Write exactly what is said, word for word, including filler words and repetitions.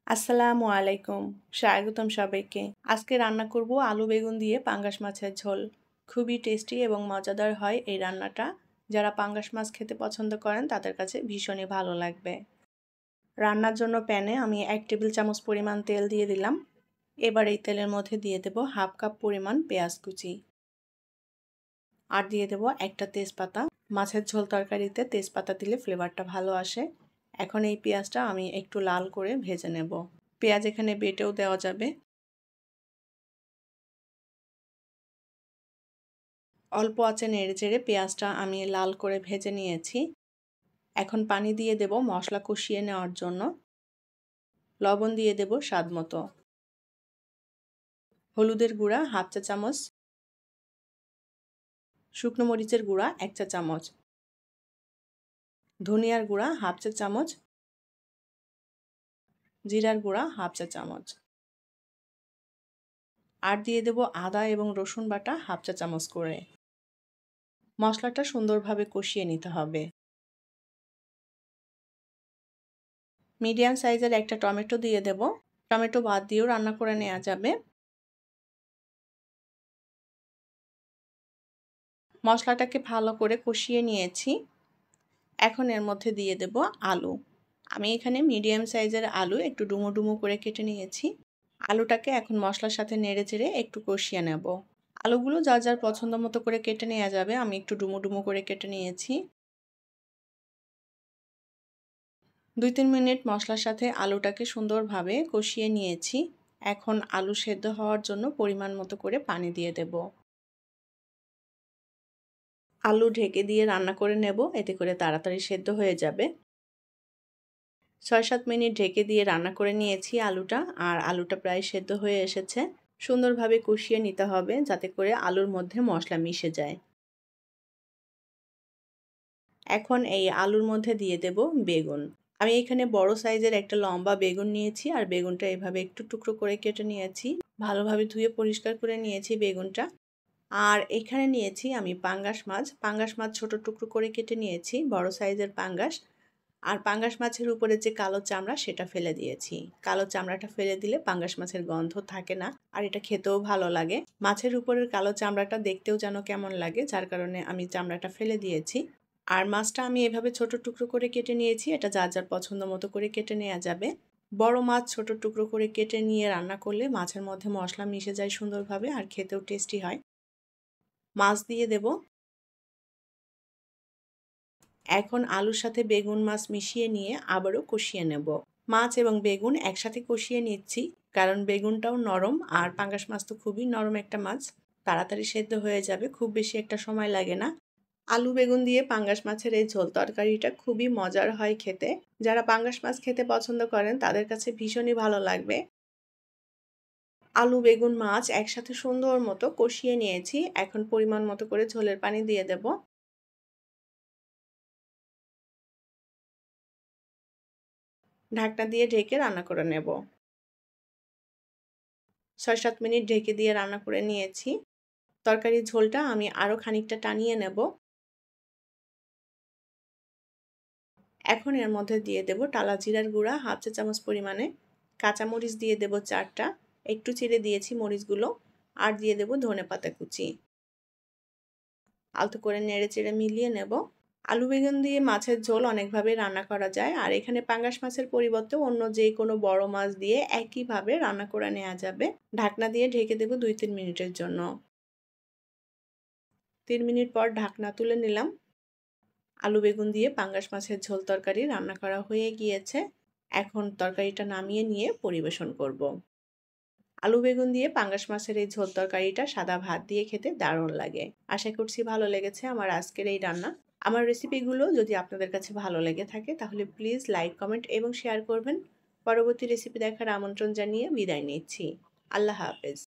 আসসালামু আলাইকুম, স্বাগতম সবাইকে। আজকে রান্না করব আলু বেগুন দিয়ে পাঙ্গাস মাছের ঝোল। খুবই টেস্টি এবং মজাদার হয় এই রান্নাটা। যারা পাঙ্গাস মাছ খেতে পছন্দ করেন তাদের কাছে ভীষণই ভালো লাগবে। রান্নার জন্য প্যানে আমি এক টেবিল চামচ পরিমাণ তেল দিয়ে দিলাম। এবার এই তেলের মধ্যে দিয়ে দেব হাফ কাপ পরিমাণ পেঁয়াজ কুচি, আর দিয়ে দেব একটা তেজপাতা। মাছের ঝোল তরকারিতে তেজপাতা দিলে ফ্লেভারটা ভালো আসে। এখন এই পেঁয়াজটা আমি একটু লাল করে ভেজে নেব। পেঁয়াজ এখানে বেটেও দেওয়া যাবে। অল্প আঁচে নেড়ে চেড়ে পেঁয়াজটা আমি লাল করে ভেজে নিয়েছি। এখন পানি দিয়ে দেব মশলা কষিয়ে নেওয়ার জন্য। লবণ দিয়ে দেব স্বাদ মতো। হলুদের গুঁড়া হাফ চা চামচ, শুকনো মরিচের গুঁড়া এক চা চামচ, ধনিয়ার গুঁড়া হাফ চা চামচ, জিরার গুঁড়া হাফ চা চামচ, আর দিয়ে দেব আদা এবং রসুন বাটা হাফ চা চামচ করে। মশলাটা সুন্দরভাবে কষিয়ে নিতে হবে। মিডিয়াম সাইজের একটা টমেটো দিয়ে দেব। টমেটো বাদ দিয়েও রান্না করে নেওয়া যাবে। মশলাটাকে ভালো করে কষিয়ে নিয়েছি। এখন এর মধ্যে দিয়ে দেব আলু। আমি এখানে মিডিয়াম সাইজের আলু একটু ডুমো ডুমো করে কেটে নিয়েছি। আলুটাকে এখন মশলার সাথে নেড়ে চেড়ে একটু কষিয়ে নেব। আলুগুলো যার যার পছন্দ মতো করে কেটে নেওয়া যাবে। আমি একটু ডুমো ডুমো করে কেটে নিয়েছি। দুই তিন মিনিট মশলার সাথে আলুটাকে সুন্দরভাবে কষিয়ে নিয়েছি। এখন আলু সেদ্ধ হওয়ার জন্য পরিমাণ মতো করে পানি দিয়ে দেব। আলু ঢেকে দিয়ে রান্না করে নেব, এতে করে তাড়াতাড়ি সেদ্ধ হয়ে যাবে। ছয় সাত মিনিট ঢেকে দিয়ে রান্না করে নিয়েছি আলুটা, আর আলুটা প্রায় সেদ্ধ হয়ে এসেছে। সুন্দরভাবে কষিয়ে নিতে হবে যাতে করে আলুর মধ্যে মশলা মিশে যায়। এখন এই আলুর মধ্যে দিয়ে দেব বেগুন। আমি এখানে বড় সাইজের একটা লম্বা বেগুন নিয়েছি, আর বেগুনটা এভাবে একটু টুকরো করে কেটে নিয়েছি। ভালোভাবে ধুয়ে পরিষ্কার করে নিয়েছি বেগুনটা। আর এখানে নিয়েছি আমি পাঙ্গাস মাছ। পাঙ্গাস মাছ ছোট টুকরো করে কেটে নিয়েছি, বড় সাইজের পাঙ্গাস। আর পাঙ্গাস মাছের উপরে যে কালো চামড়া সেটা ফেলে দিয়েছি। কালো চামড়াটা ফেলে দিলে পাঙ্গাস মাছের গন্ধ থাকে না, আর এটা খেতেও ভালো লাগে। মাছের উপরের কালো চামড়াটা দেখতেও যেন কেমন লাগে, যার কারণে আমি চামড়াটা ফেলে দিয়েছি। আর মাছটা আমি এভাবে ছোট টুকরো করে কেটে নিয়েছি। এটা যার যার পছন্দ মতো করে কেটে নেওয়া যাবে। বড় মাছ ছোট টুকরো করে কেটে নিয়ে রান্না করলে মাছের মধ্যে মশলা মিশে যায় সুন্দরভাবে, আর খেতেও টেস্টি হয়। মাছ দিয়ে দেব। এখন আলুর সাথে বেগুন মাছ মিশিয়ে নিয়ে আবারও কষিয়ে নেব। মাছ এবং বেগুন একসাথে কষিয়ে নিচ্ছি, কারণ বেগুনটাও নরম, আর পাঙ্গাস মাছ তো খুবই নরম একটা মাছ, তাড়াতাড়ি সেদ্ধ হয়ে যাবে, খুব বেশি একটা সময় লাগে না। আলু বেগুন দিয়ে পাঙ্গাস মাছের এই ঝোল তরকারিটা খুবই মজার হয় খেতে। যারা পাঙ্গাস মাছ খেতে পছন্দ করেন তাদের কাছে ভীষণই ভালো লাগবে। আলু বেগুন মাছ একসাথে সুন্দর মতো কষিয়ে নিয়েছি। এখন পরিমাণ মতো করে ঝোলের পানি দিয়ে দেব। ঢাকনা দিয়ে ঢেকে রান্না করে নেব। ছয় সাত মিনিট ঢেকে দিয়ে রান্না করে নিয়েছি। তরকারির ঝোলটা আমি আরও খানিকটা টানিয়ে নেব। এখন এর মধ্যে দিয়ে দেব টালা জিরার গুঁড়া হাফ চা চামচ পরিমাণে, কাঁচামরিচ দিয়ে দেব চারটা, একটু চিড়ে দিয়েছি মরিচগুলো, আর দিয়ে দেব ধনেপাতা কুচি। আলতো করে নেড়ে চেড়ে মিলিয়ে নেব। আলু বেগুন দিয়ে মাছের ঝোল অনেকভাবে রান্না করা যায়, আর এখানে পাঙ্গাস মাছের পরিবর্তে অন্য যে কোনো বড় মাছ দিয়ে একইভাবে রান্না করে নেওয়া যাবে। ঢাকনা দিয়ে ঢেকে দেব দুই তিন মিনিটের জন্য। তিন মিনিট পর ঢাকনা তুলে নিলাম। আলু বেগুন দিয়ে পাঙ্গাস মাছের ঝোল তরকারি রান্না করা হয়ে গিয়েছে। এখন তরকারিটা নামিয়ে নিয়ে পরিবেশন করব। আলু বেগুন দিয়ে পাঙ্গাস মাছের এই ঝোল তরকারিটা সাদা ভাত দিয়ে খেতে দারুণ লাগে। আশা করছি ভালো লেগেছে আমার আজকের এই রান্না। আমার রেসিপিগুলো যদি আপনাদের কাছে ভালো লেগে থাকে তাহলে প্লিজ লাইক, কমেন্ট এবং শেয়ার করবেন। পরবর্তী রেসিপি দেখার আমন্ত্রণ জানিয়ে বিদায় নিচ্ছি। আল্লাহ হাফেজ।